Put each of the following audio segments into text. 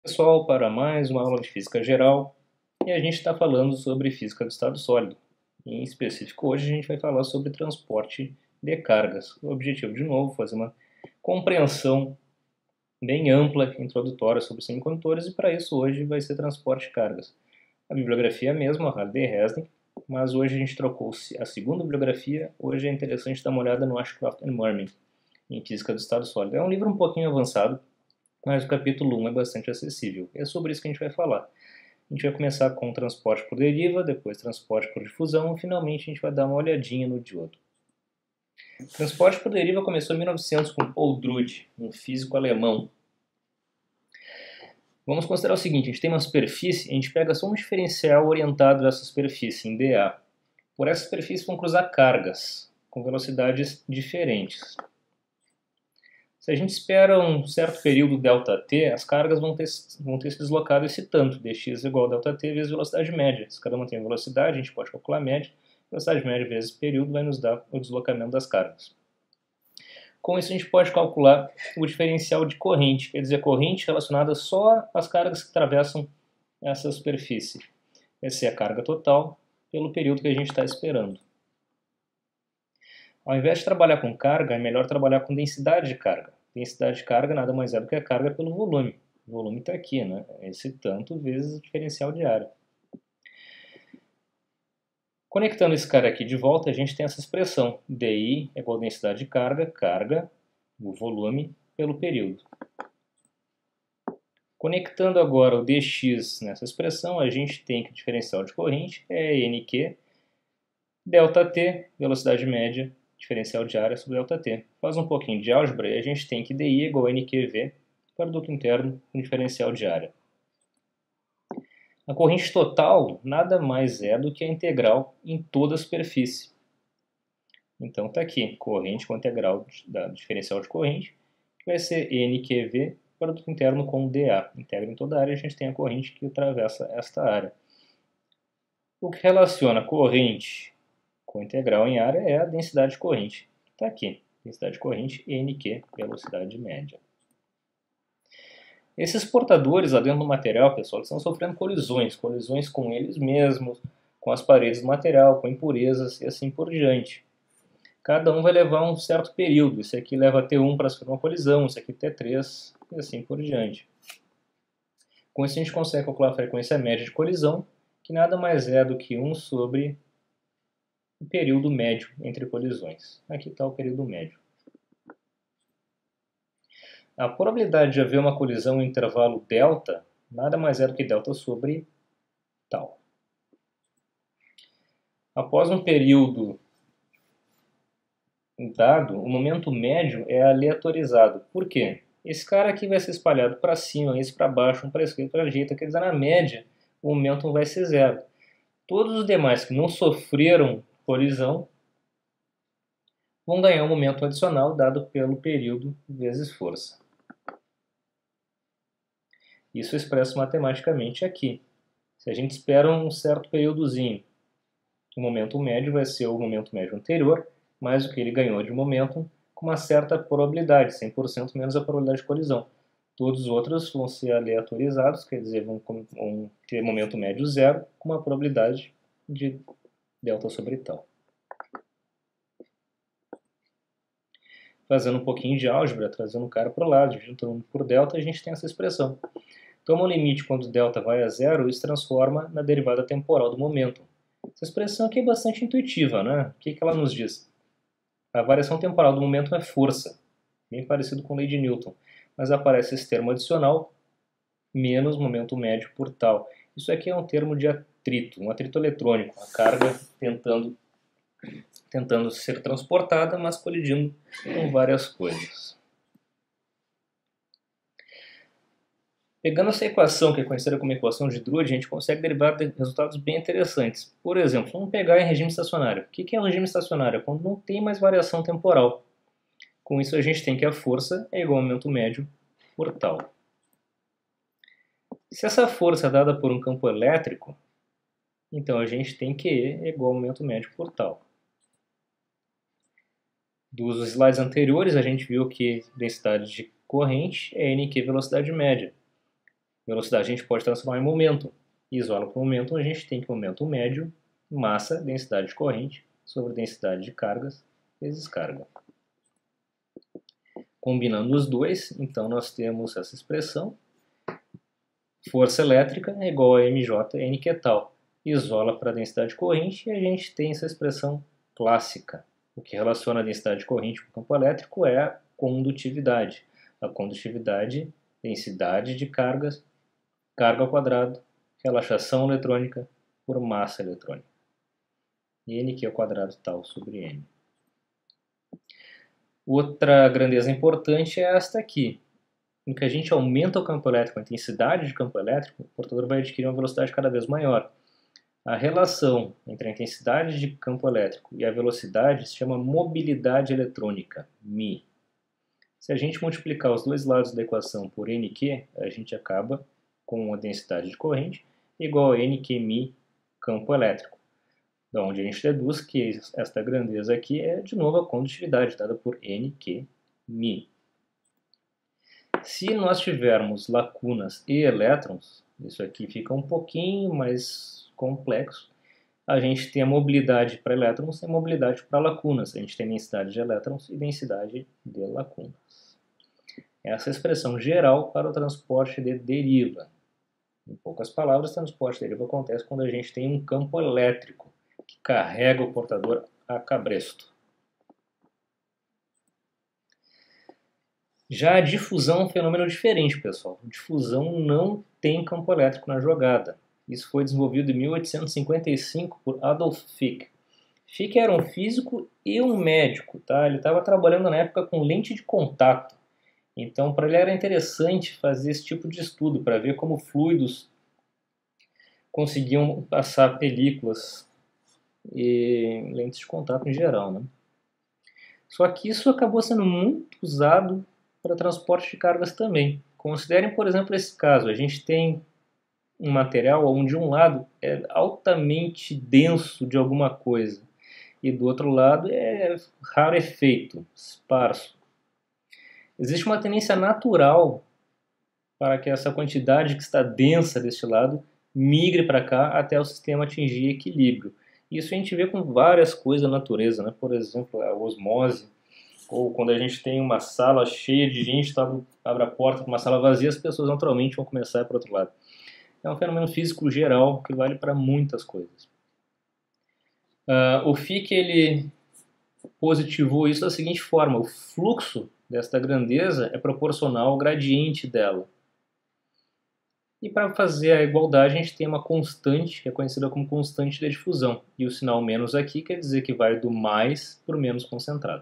Pessoal, para mais uma aula de Física Geral, e a gente está falando sobre Física do Estado Sólido. Em específico, hoje a gente vai falar sobre transporte de cargas. O objetivo, de novo, é fazer uma compreensão bem ampla, introdutória sobre semicondutores, e para isso hoje vai ser transporte de cargas. A bibliografia é a mesma, a Hardy e Resnick, mas hoje a gente trocou a segunda bibliografia. Hoje é interessante dar uma olhada no Ashcroft and Mermin, em Física do Estado Sólido. É um livro um pouquinho avançado, mas o capítulo 1 é bastante acessível. É sobre isso que a gente vai falar. A gente vai começar com transporte por deriva, depois transporte por difusão e finalmente a gente vai dar uma olhadinha no diodo. Transporte por deriva começou em 1900 com Paul Drude, um físico alemão. Vamos considerar o seguinte, a gente tem uma superfície, a gente pega só um diferencial orientado dessa superfície, em dA. Por essa superfície vão cruzar cargas, com velocidades diferentes. Se a gente espera um certo período ΔT, as cargas vão ter se deslocado esse tanto, dx igual a ΔT vezes velocidade média. Se cada uma tem velocidade, a gente pode calcular a média. Velocidade média vezes período vai nos dar o deslocamento das cargas. Com isso, a gente pode calcular o diferencial de corrente, quer dizer, corrente relacionada só às cargas que atravessam essa superfície. Vai ser a carga total pelo período que a gente está esperando. Ao invés de trabalhar com carga, é melhor trabalhar com densidade de carga. Densidade de carga nada mais é do que a carga pelo volume. O volume está aqui, né? Esse tanto vezes o diferencial de área. Conectando esse cara aqui de volta, a gente tem essa expressão. dI é igual a densidade de carga, o volume, pelo período. Conectando agora o dx nessa expressão, a gente tem que o diferencial de corrente é nq, ΔT, velocidade média, diferencial de área sobre ΔT. Faz um pouquinho de álgebra e a gente tem que dI igual a NQV, produto interno com diferencial de área. A corrente total nada mais é do que a integral em toda a superfície. Então está aqui, corrente com a integral da diferencial de corrente, que vai ser NQV, produto interno com dA. Integra em toda a área, a gente tem a corrente que atravessa esta área. O que relaciona a corrente com integral em área é a densidade de corrente. Está aqui, densidade de corrente NQ, velocidade média. Esses portadores lá dentro do material, pessoal, estão sofrendo colisões com eles mesmos, com as paredes do material, com impurezas e assim por diante. Cada um vai levar um certo período. Esse aqui leva T1 para sofrer uma colisão, esse aqui T3 e assim por diante. Com isso a gente consegue calcular a frequência média de colisão, que nada mais é do que 1 sobre o período médio entre colisões. Aqui está o período médio. A probabilidade de haver uma colisão no intervalo delta nada mais é do que delta sobre tal. Após um período dado, o momento médio é aleatorizado. Por quê? Esse cara aqui vai ser espalhado para cima, esse para baixo, um para a esquerda, para a direita. Quer dizer, na média, o momento vai ser zero. Todos os demais que não sofreram colisão vão ganhar um momento adicional dado pelo período vezes força. Isso é expresso matematicamente aqui. Se a gente espera um certo períodozinho, o momento médio vai ser o momento médio anterior, mais o que ele ganhou de momento, com uma certa probabilidade, 100% menos a probabilidade de colisão. Todos os outros vão ser aleatorizados, quer dizer, vão ter momento médio zero, com uma probabilidade de delta sobre tal. Fazendo um pouquinho de álgebra, trazendo o cara para o lado, juntando por delta, a gente tem essa expressão. Toma o limite quando delta vai a zero e se transforma na derivada temporal do momento. Essa expressão aqui é bastante intuitiva, né? O que ela nos diz? A variação temporal do momento é força, bem parecido com a lei de Newton, mas aparece esse termo adicional, menos momento médio por tal. Isso aqui é um termo de atrito, um atrito eletrônico, a carga tentando ser transportada, mas colidindo com várias coisas. Pegando essa equação, que é conhecida como equação de Drude, a gente consegue derivar de resultados bem interessantes. Por exemplo, vamos pegar em regime estacionário. O que é o regime estacionário? É quando não tem mais variação temporal. Com isso, a gente tem que a força é igual ao momento médio por tal. Se essa força é dada por um campo elétrico, então a gente tem que E é igual ao momento médio por tal. Dos slides anteriores, a gente viu que densidade de corrente é NQ velocidade média. Velocidade a gente pode transformar em momento. Isola para o momento, a gente tem que momento médio, massa, densidade de corrente, sobre densidade de cargas, vezes carga. Combinando os dois, então nós temos essa expressão. Força elétrica é igual a mj n que é tal. Isola para a densidade de corrente e a gente tem essa expressão clássica. O que relaciona a densidade de corrente com o campo elétrico é a condutividade. A condutividade, densidade de cargas, carga ao quadrado, relaxação eletrônica por massa eletrônica. N que é o quadrado tal sobre N. Outra grandeza importante é esta aqui. Em que a gente aumenta o campo elétrico, a intensidade de campo elétrico, o portador vai adquirir uma velocidade cada vez maior. A relação entre a intensidade de campo elétrico e a velocidade se chama mobilidade eletrônica, μ. Se a gente multiplicar os dois lados da equação por nq, a gente acaba com a densidade de corrente igual a nq campo elétrico. Da onde a gente deduz que esta grandeza aqui é, de novo, a condutividade, dada por nq μ. Se nós tivermos lacunas e elétrons, isso aqui fica um pouquinho mais complexo. A gente tem a mobilidade para elétrons e a mobilidade para lacunas. A gente tem densidade de elétrons e densidade de lacunas. Essa é a expressão geral para o transporte de deriva. Em poucas palavras, o transporte de deriva acontece quando a gente tem um campo elétrico que carrega o portador a cabresto. Já a difusão é um fenômeno diferente, pessoal. A difusão não tem campo elétrico na jogada. Isso foi desenvolvido em 1855 por Adolf Fick. Fick era um físico e um médico, tá? Ele estava trabalhando na época com lente de contato. Então, para ele era interessante fazer esse tipo de estudo, para ver como fluidos conseguiam passar películas e lentes de contato em geral, né? Só que isso acabou sendo muito usado para transporte de cargas também. Considerem, por exemplo, esse caso. A gente tem um material onde um lado é altamente denso de alguma coisa e do outro lado é rarefeito, esparso. Existe uma tendência natural para que essa quantidade que está densa deste lado migre para cá até o sistema atingir equilíbrio. Isso a gente vê com várias coisas da natureza, né? Por exemplo, a osmose, ou quando a gente tem uma sala cheia de gente, abre a porta para uma sala vazia, as pessoas naturalmente vão começar a ir para o outro lado. É um fenômeno físico geral que vale para muitas coisas. O Fick ele positivou isso da seguinte forma: o fluxo desta grandeza é proporcional ao gradiente dela. E para fazer a igualdade, a gente tem uma constante, que é conhecida como constante de difusão. E o sinal menos aqui quer dizer que vai do mais para o menos concentrado.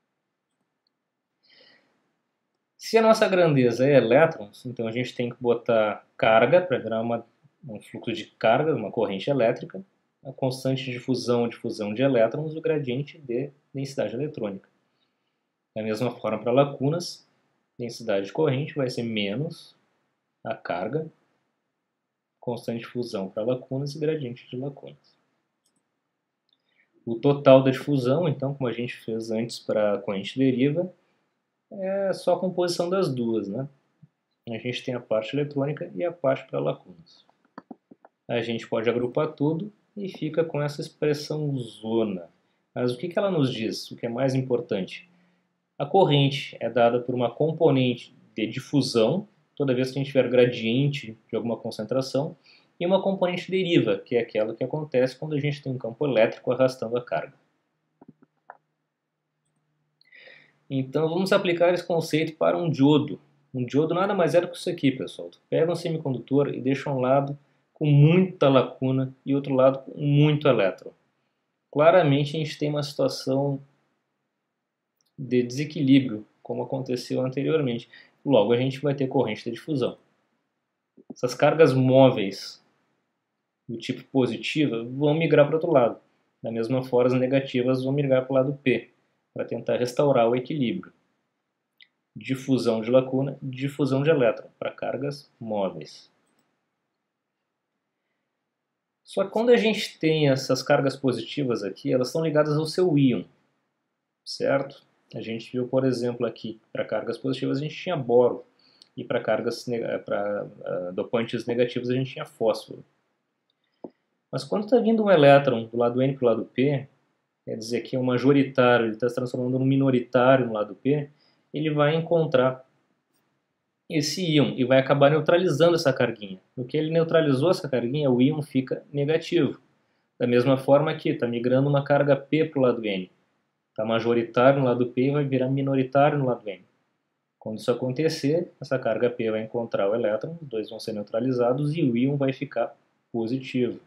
Se a nossa grandeza é elétrons, então a gente tem que botar carga para virar um fluxo de carga, uma corrente elétrica, a constante de difusão de elétrons e o gradiente de densidade eletrônica. Da mesma forma para lacunas, densidade de corrente vai ser menos a carga, constante de difusão para lacunas e gradiente de lacunas. O total da difusão, então, como a gente fez antes para a corrente deriva, é só a composição das duas, né? A gente tem a parte eletrônica e a parte para lacunas. A gente pode agrupar tudo e fica com essa expressão zona. Mas o que ela nos diz? O que é mais importante? A corrente é dada por uma componente de difusão, toda vez que a gente tiver gradiente de alguma concentração, e uma componente deriva, que é aquela que acontece quando a gente tem um campo elétrico arrastando a carga. Então vamos aplicar esse conceito para um diodo. Um diodo nada mais é do que isso aqui, pessoal. Tu pega um semicondutor e deixa um lado com muita lacuna e outro lado com muito elétron. Claramente a gente tem uma situação de desequilíbrio, como aconteceu anteriormente. Logo a gente vai ter corrente de difusão. Essas cargas móveis do tipo positiva vão migrar para o outro lado. Da mesma forma, as negativas vão migrar para o lado P, para tentar restaurar o equilíbrio. Difusão de lacuna, difusão de elétron, para cargas móveis. Só que quando a gente tem essas cargas positivas aqui, elas estão ligadas ao seu íon, certo? A gente viu, por exemplo, aqui, para cargas positivas a gente tinha boro. e para dopantes negativos a gente tinha fósforo. Mas quando está vindo um elétron do lado N para o lado P, quer dizer que é um majoritário, ele está se transformando num minoritário no lado P, ele vai encontrar esse íon e vai acabar neutralizando essa carguinha. No que ele neutralizou essa carguinha, o íon fica negativo. Da mesma forma que está migrando uma carga P para o lado N. Está majoritário no lado P e vai virar minoritário no lado N. Quando isso acontecer, essa carga P vai encontrar o elétron, os dois vão ser neutralizados e o íon vai ficar positivo.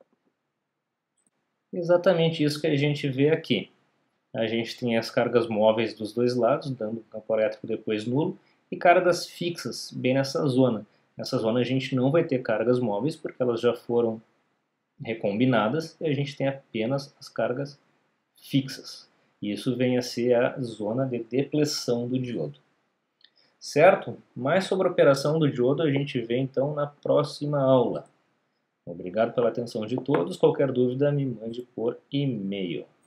Exatamente isso que a gente vê aqui. A gente tem as cargas móveis dos dois lados, dando campo elétrico depois nulo, e cargas fixas bem nessa zona. Nessa zona a gente não vai ter cargas móveis, porque elas já foram recombinadas, e a gente tem apenas as cargas fixas. E isso vem a ser a zona de depleção do diodo. Certo? Mais sobre a operação do diodo a gente vê então na próxima aula. Obrigado pela atenção de todos. Qualquer dúvida me mande por e-mail.